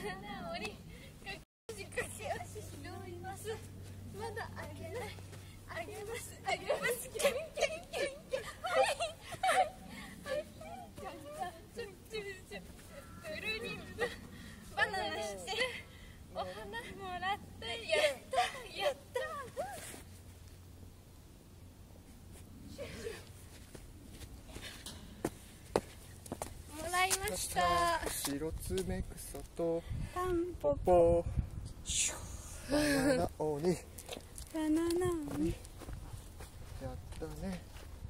直りかけ足拾います。まだあげない、あげます、あげます。キャンキャンキャンキャン、はいはいはい、キャンキャンチュンチュンチュン、くるりんぶバナナしてお花もらった、やったやった。もらいました。 白爪草とタンポポポシュバナナ鬼バナナやったね。